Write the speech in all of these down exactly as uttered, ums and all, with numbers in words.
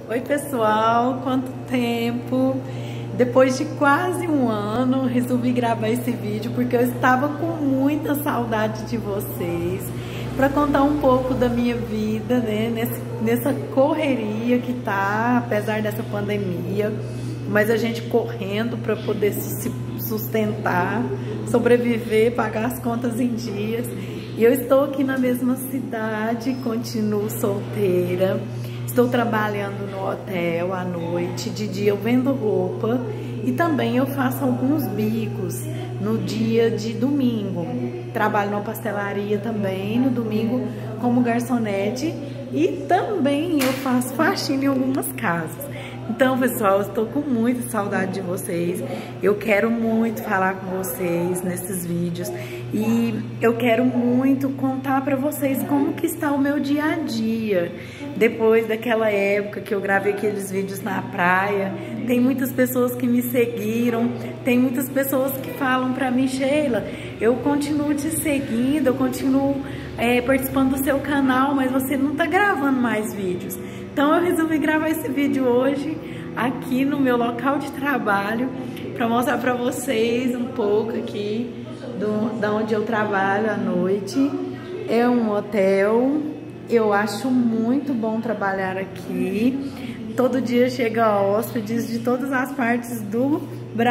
Oi pessoal, quanto tempo! Depois de quase um ano, resolvi gravar esse vídeo porque eu estava com muita saudade de vocês, para contar um pouco da minha vida, né? Nesse, nessa correria que tá, apesar dessa pandemia, mas a gente correndo para poder se sustentar, sobreviver, pagar as contas em dias. E eu estou aqui na mesma cidade, continuo solteira. Estou trabalhando no hotel à noite, de dia eu vendo roupa e também eu faço alguns bicos no dia de domingo. Trabalho numa pastelaria também no domingo como garçonete e também eu faço faxina em algumas casas. Então, pessoal, eu estou com muita saudade de vocês. Eu quero muito falar com vocês nesses vídeos e eu quero muito contar para vocês como que está o meu dia a dia. Depois daquela época que eu gravei aqueles vídeos na praia, tem muitas pessoas que me seguiram, tem muitas pessoas que falam para mim: Sheila, eu continuo te seguindo, eu continuo é, participando do seu canal, mas você não está gravando mais vídeos. Então eu resolvi gravar esse vídeo hoje aqui no meu local de trabalho para mostrar para vocês um pouco aqui do, da onde eu trabalho à noite. É um hotel, eu acho muito bom trabalhar aqui. Todo dia chega hóspedes de todas as partes do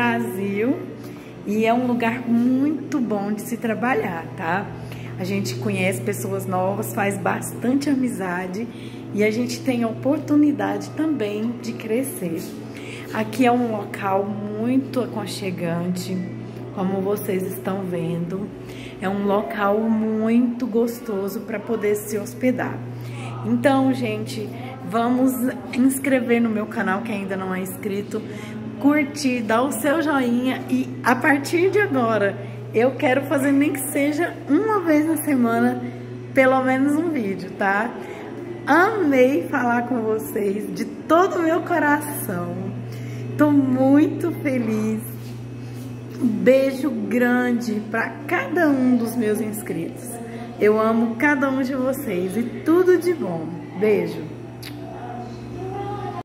Brasil e é um lugar muito bom de se trabalhar, tá? A gente conhece pessoas novas, faz bastante amizade e a gente tem a oportunidade também de crescer. Aqui é um local muito aconchegante, como vocês estão vendo. É um local muito gostoso para poder se hospedar. Então, gente, vamos inscrever no meu canal, que ainda não é inscrito, curtir, dar o seu joinha e a partir de agora eu quero fazer nem que seja uma vez na semana, pelo menos um vídeo, tá? Amei falar com vocês de todo o meu coração. Tô muito feliz. Um beijo grande para cada um dos meus inscritos. Eu amo cada um de vocês e tudo de bom. Beijo.